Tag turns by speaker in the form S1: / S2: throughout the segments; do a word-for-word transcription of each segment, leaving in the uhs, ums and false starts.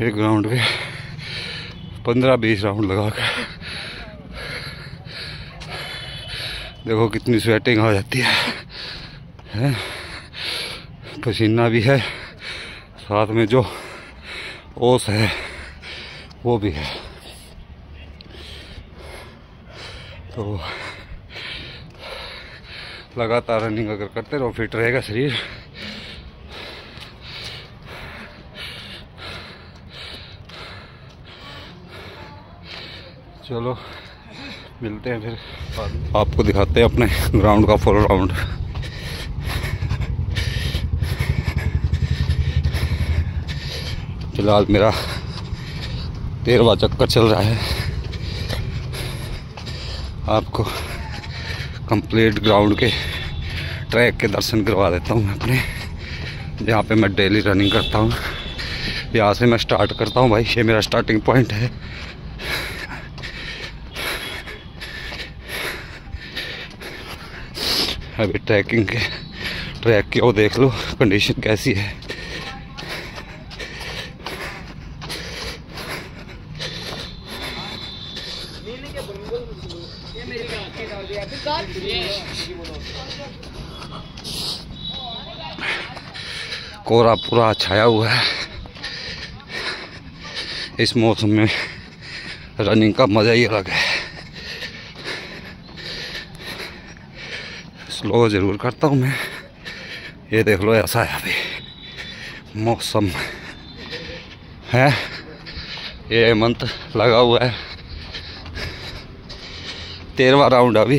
S1: एक ग्राउंड के पंद्रह बीस राउंड लगा कर। देखो कितनी स्वेटिंग हो जाती है, है? पसीना भी है, साथ में जो ओस है वो भी है। तो लगातार रनिंग अगर करते रहो फिट रहेगा शरीर। चलो मिलते हैं फिर, आपको दिखाते हैं अपने ग्राउंड का फुल राउंड। फिलहाल मेरा तेरहवां चक्कर चल रहा है। आपको कंप्लीट ग्राउंड के ट्रैक के दर्शन करवा देता हूँ मैं अपने, जहाँ पे मैं डेली रनिंग करता हूँ। यहाँ से मैं स्टार्ट करता हूँ भाई, ये मेरा स्टार्टिंग पॉइंट है। अभी ट्रैकिंग के ट्रैक की वो देख लो कंडीशन कैसी है। कोहरा पूरा छाया हुआ है। इस मौसम में रनिंग का मज़ा ही अलग है। स्लो ज़रूर करता हूँ मैं। ये देख लो ऐसा है अभी मौसम है। ये हेमंत लगा हुआ है। तेरहवां राउंड अभी,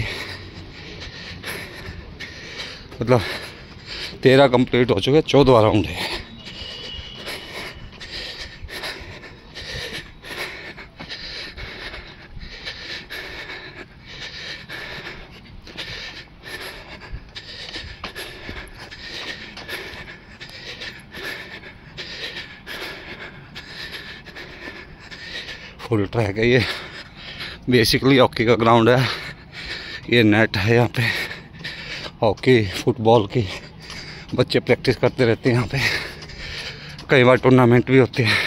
S1: मतलब तेरह कंप्लीट हो चुके, चौदहवां राउंड है। फुल ट्रैक है ये, बेसिकली हॉकी का ग्राउंड है। ये नेट है यहाँ पे, हॉकी फुटबॉल की बच्चे प्रैक्टिस करते रहते हैं यहाँ पे। कई बार टूर्नामेंट भी होते हैं।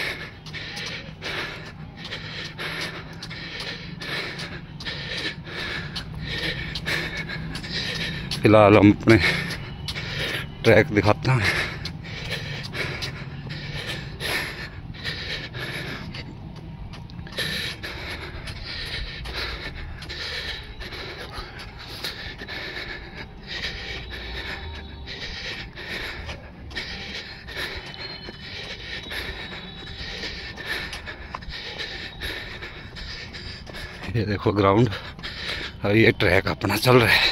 S1: फिलहाल हम अपने ट्रैक दिखाते हैं। ये देखो ग्राउंड, और ये ट्रैक अपना चल रहा है।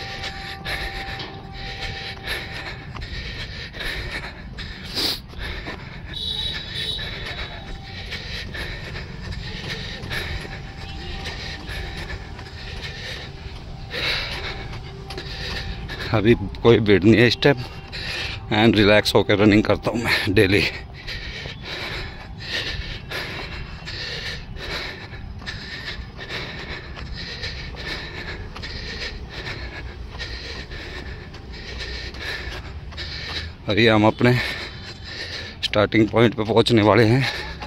S1: अभी कोई भीड़ नहीं है इस टाइम, एंड रिलैक्स होकर रनिंग करता हूँ मैं डेली। और ये हम अपने स्टार्टिंग पॉइंट पे पहुंचने वाले हैं।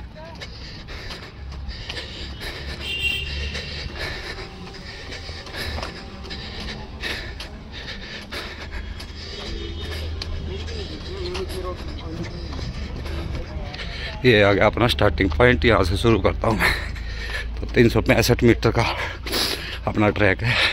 S1: ये आ गया अपना स्टार्टिंग पॉइंट, यहाँ से शुरू करता हूँ मैं। तो तीन सौ पैंसठ मीटर का अपना ट्रैक है।